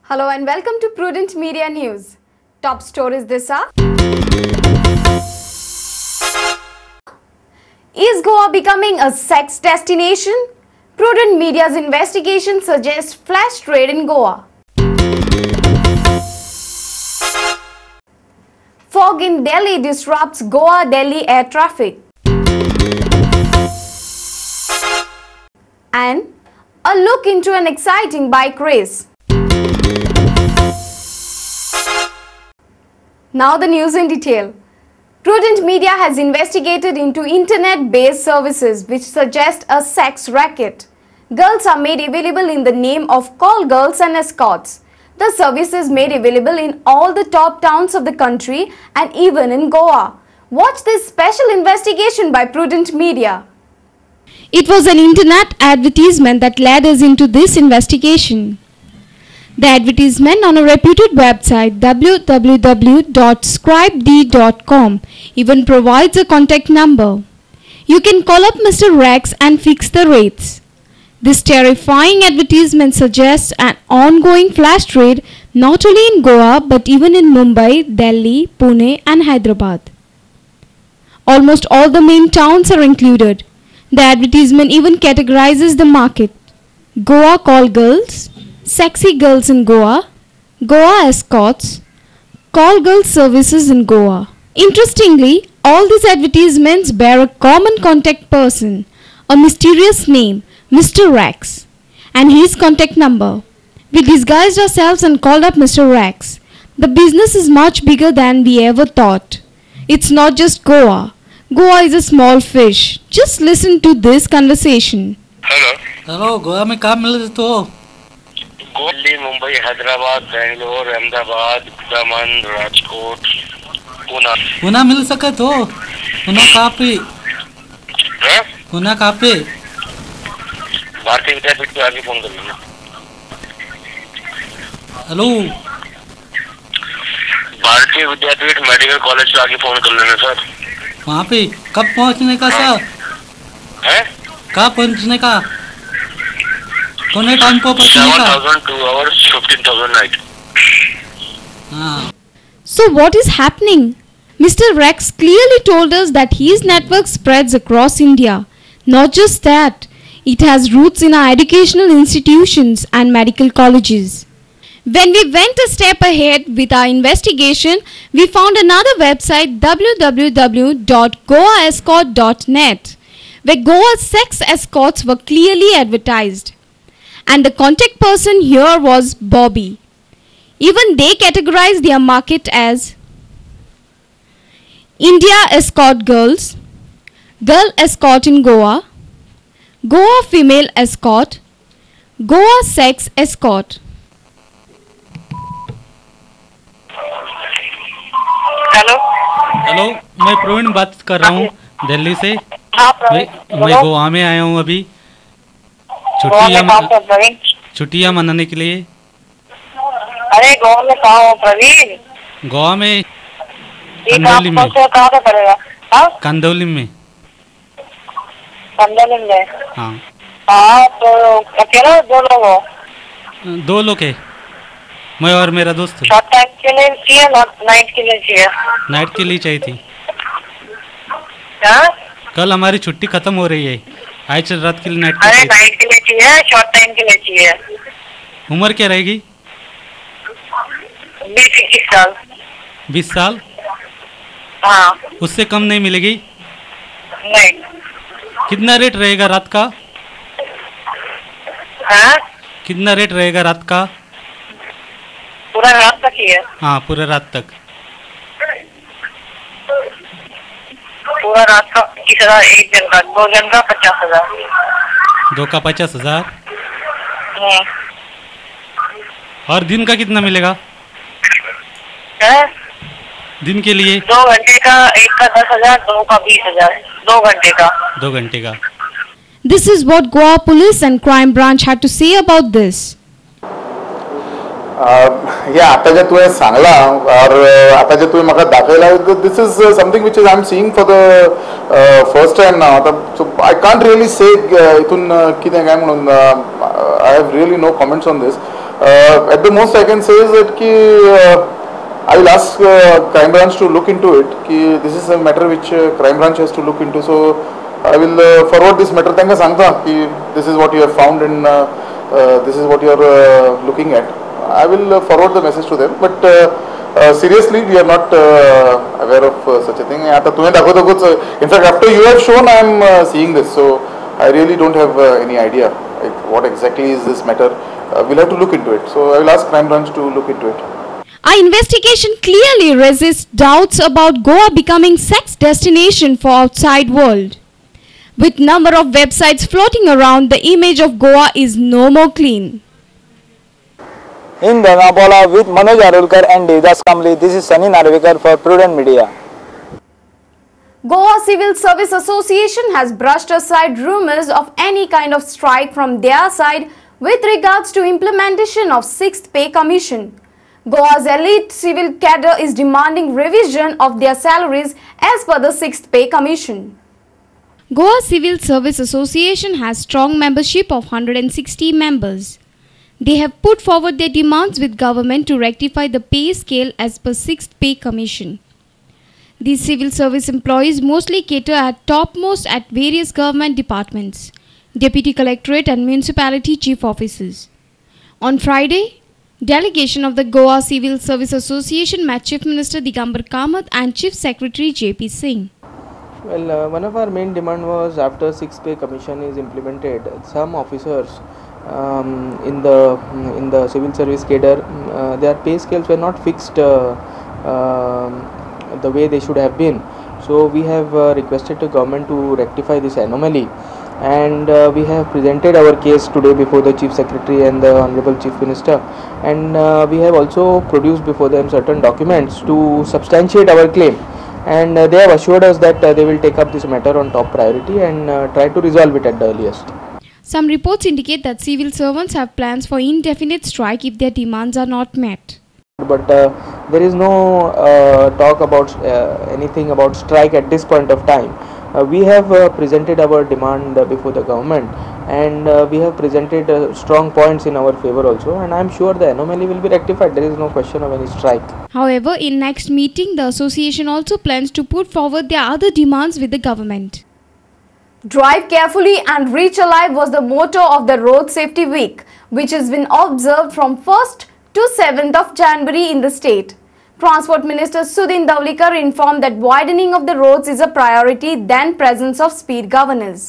Hello and welcome to Prudent Media News. Top stories this are: Is Goa becoming a sex destination? Prudent Media's investigation suggests flash trade in Goa. Fog in Delhi disrupts Goa-Delhi air traffic. And a look into an exciting bike race. Now the news in detail. Prudent Media has investigated into internet-based services which suggest a sex racket. Girls are made available in the name of call girls and escorts. The service is made available in all the top towns of the country and even in Goa. Watch this special investigation by Prudent Media. It was an internet advertisement that led us into this investigation. The advertisement on a reputed website www.scribed.com even provides a contact number. You can call up Mr. Rex and fix the rates. This terrifying advertisement suggests an ongoing flash trade not only in Goa but even in Mumbai, Delhi, Pune and Hyderabad. Almost all the main towns are included. The advertisement even categorizes the market: Goa call girls, sexy girls in Goa, Goa escorts, call girl services in Goa. Interestingly, all these advertisements bear a common contact person, a mysterious name, Mr. Rex, and his contact number. We disguised ourselves and called up Mr. Rex. The business is much bigger than we ever thought. It's not just Goa. Goa is a small fish. Just listen to this conversation. Hello, Goa में काम मिल तो दिल्ली, मुंबई, हैदराबाद, बेंगलोर, अहमदाबाद, दमन, राजकोट, पुना मिल सके तो पुना कहाँ पे भारतीय विद्यापीठ पे आगे फोन कर लेना। हेलो, भारतीय विद्यापीठ मेडिकल कॉलेज पे आगे फोन कर लेना सर। वहाँ पे कब पहुँचने का सर? है? कब पहुँचने का? कौन टाइम को पहुँचने का? 7,000 2 hours 15,000 night. हाँ. So what is happening? Mr. Rex clearly told us that his network spreads across India. Not just that, it has roots in our educational institutions and medical colleges. When we went a step ahead with our investigation, we found another website www.goaescort.net where Goa's sex escorts were clearly advertised. And the contact person here was Bobby. Even they categorized their market as India escort girls, girl escort in Goa, Goa female escort, Goa sex escort. Hello hello, मैं प्रवीण बात कर रहा हूँ दिल्ली से। मैं गोवा में आया हूँ अभी छुट्टियाँ मनाने के लिए। अरे गोवा में कहाँ हो प्रवीण? गोवा में कंदौली में। कहाँ पे पड़ेगा? कंदौली में। कंदौली में? हाँ। तो अकेला दो लोग हो? 2 लोग है, मैं और मेरा दोस्त। शॉर्ट टाइम के लिए चाहिए, नाइट के लिए चाहिए? नाइट के लिए चाहिए थी। क्या? कल हमारी छुट्टी खत्म हो रही है, आज रात के लिए नाइट। अरे नाइट के लिए चाहिए, शॉर्ट टाइम के लिए चाहिए। उम्र क्या रहेगी? 20-21 साल। 20 साल? हाँ। उससे कम नहीं मिलेगी? नहीं। कितना रेट रहेगा रात का? हाँ? कितना रेट रहेगा रात का? पूरा रात तक ही है? हाँ, पूरा रात तक। पूरा रात का 21,000, एक दिन का, 2 दिन का 50,000। 2 का 50,000। और दिन का कितना मिलेगा? दिन के लिए? 2 घंटे का, एक का 10,000, 2 का 20,000, 2 घंटे का। 2 घंटे का। This is what Goa Police and Crime Branch had to say about this. हे आता जे तुवें सांगला और आता जे तुवें म्हाका दाखयला, this is something which is I am seeing for the first time now. आतां so I can't really say हितून कितें काय म्हणून I have really no comments on this. At the most I can say is that I will ask crime branch to look into it. This is a matter which crime branch has to look into. So I will forward this matter. Thank you. This is what you have found and this is what you are looking at. I will forward the message to them. But seriously, we are not aware of such a thing. In fact, after you have shown, I am seeing this. So I really don't have any idea what exactly is this matter. We'll have to look into it. So I will ask crime branch to look into it. Our investigation clearly raises doubts about Goa becoming sex destination for outside world. With number of websites floating around, the image of Goa is no more clean. In Donapola with Manoj Arulkar and Devdas Kamli, this is Sunny Narvekar for Prudent Media. Goa Civil Service Association has brushed aside rumors of any kind of strike from their side with regards to implementation of 6th Pay Commission. Goa's elite civil cadre is demanding revision of their salaries as per the 6th Pay Commission. Goa Civil Service Association has strong membership of 160 members. They have put forward their demands with government to rectify the pay scale as per 6th Pay Commission. These civil service employees mostly cater at topmost at various government departments, Deputy Collectorate and Municipality Chief Offices. On Friday, delegation of the Goa Civil Service Association met Chief Minister Digambar Kamath and Chief Secretary J.P. Singh. Well, one of our main demand was after 6th Pay Commission is implemented, some officers in the civil service cadre, their pay scales were not fixed the way they should have been. So we have requested the government to rectify this anomaly, and we have presented our case today before the Chief Secretary and the Honorable Chief Minister, and we have also produced before them certain documents to substantiate our claim, and they have assured us that they will take up this matter on top priority and try to resolve it at the earliest. Some reports indicate that civil servants have plans for indefinite strike if their demands are not met. But there is no talk about anything about strike at this point of time. We have presented our demand before the government, and we have presented strong points in our favor also, and I am sure the anomaly will be rectified. There is no question of any strike. However, in next meeting, the association also plans to put forward their other demands with the government. Drive carefully and reach alive was the motto of the Road Safety Week, which has been observed from 1st to 7th of January in the state. Transport Minister Sudhin Davlikar informed that widening of the roads is a priority than presence of speed governors.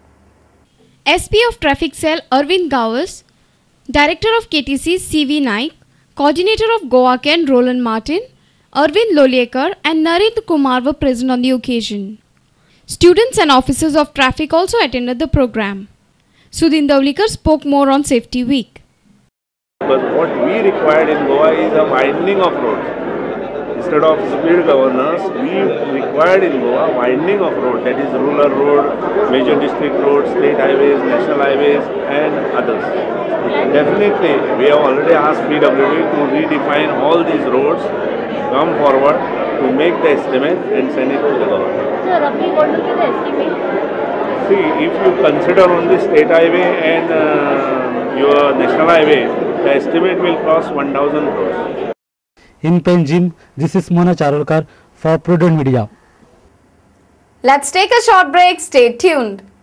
SP of Traffic Cell Arvind Gawas, Director of KTC CV Naik, Coordinator of Goacom Roland Martin, Arvind Loliekar and Narendra Kumar were present on the occasion. Students and officers of traffic also attended the program. Sudhin Davlikar spoke more on Safety Week. But what we required in Goa is a widening of roads. Instead of speed governors, we required in Goa widening of road, that is rural road, major district roads, state highways, national highways and others. Definitely, we have already asked PWD to redefine all these roads, come forward to make the estimate and send it to the government. Sir, roughly what will be the estimate? See, if you consider only state highway and your national highway, the estimate will cross 1,000 crores. In Penjim, this is Manoj Arulkar for Prudent Media. Let's take a short break. Stay tuned.